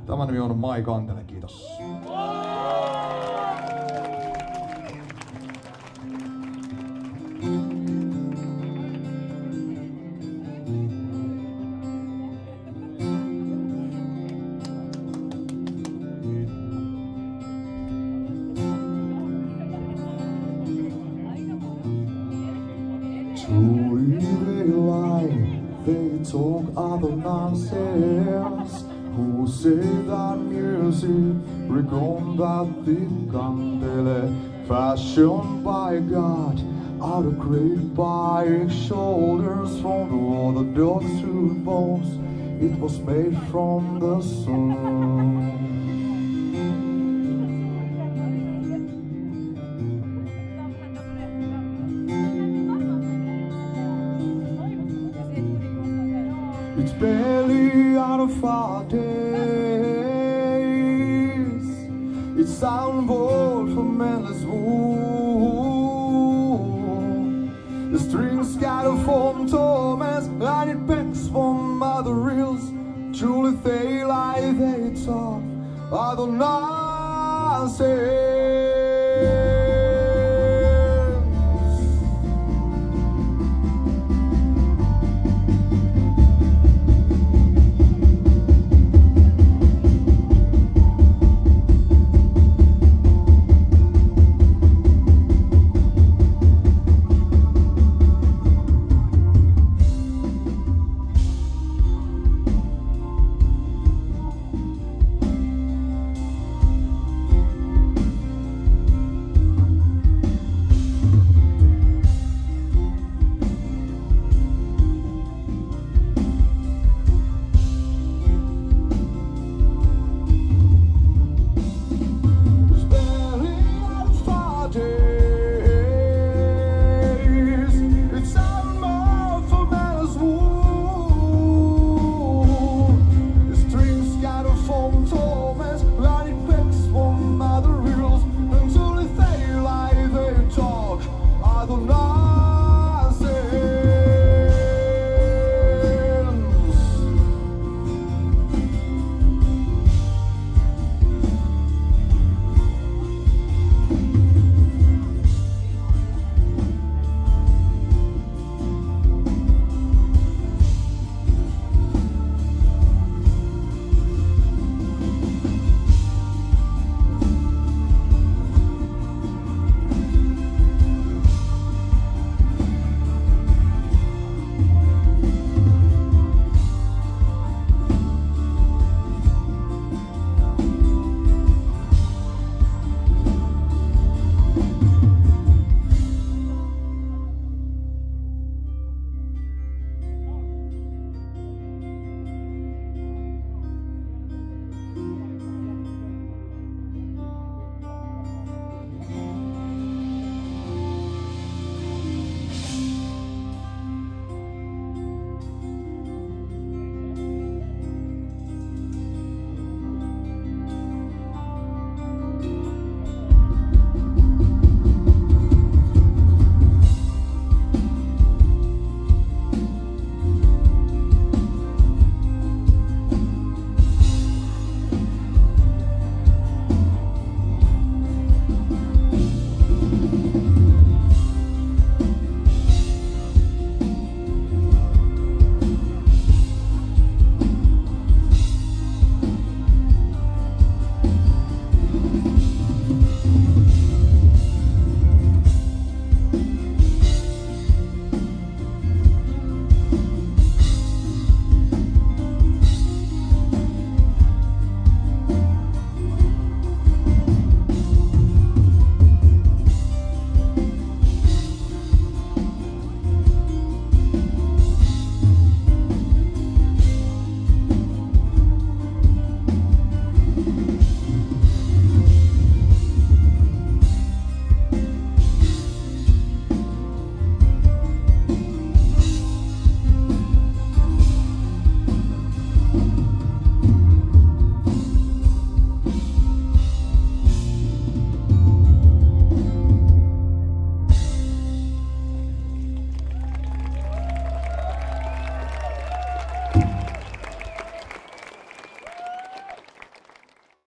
Tämän nimi on Mai Kantele, kiitos. They talk other nonsense. Who say that music ricordati candele, fashioned by God, out of great by shoulders, from the orthodox to the bones. It was made from the sun. It's barely out of our days. It's soundboard from endless wound. The strings scatter from torments, and it pecks from other reels. Truly they lie, they talk, other nonsense.